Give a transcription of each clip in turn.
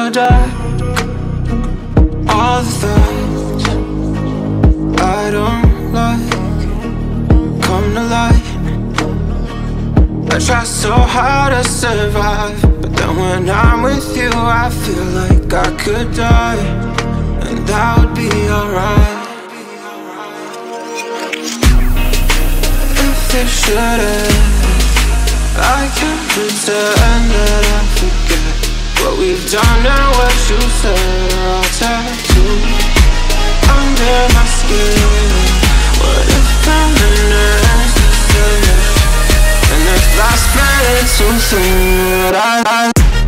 could die. All the thoughts I don't like come to light. I try so hard to survive, but then when I'm with you I feel like I could die, and that would be alright. If they should have, I can't pretend that I forget what we've done and what you said are all tattooed under my skin. What if time ends to say, and if last minute too soon, but I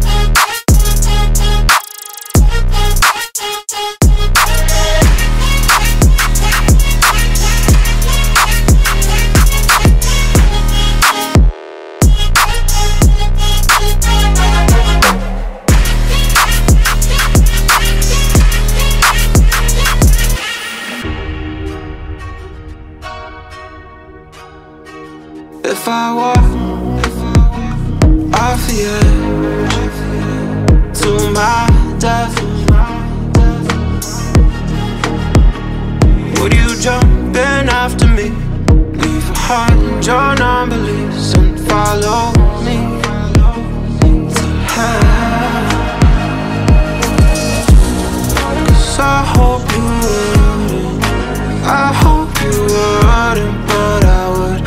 if I walk off the edge to my death, would you jump in after me? Leave behind your non-beliefs and follow me to hell? 'Cause I hope you wouldn't, I hope you wouldn't, but I would.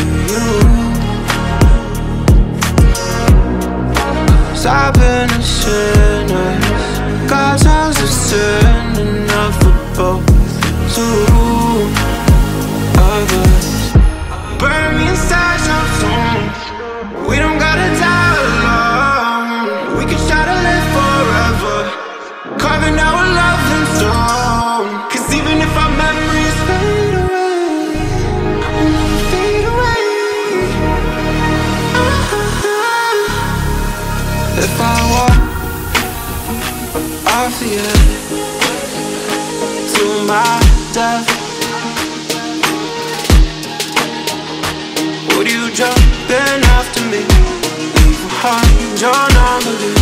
I've been a sinner, God's house is sin enough for both two of us. Burn me inside your tomb. We don't gotta die alone. We can try to live forever, carving our love in stone. 'Cause even if our memories fade away, fade away. If I walk off the edge to my death, would you jump in after me? Leave behind your non-belief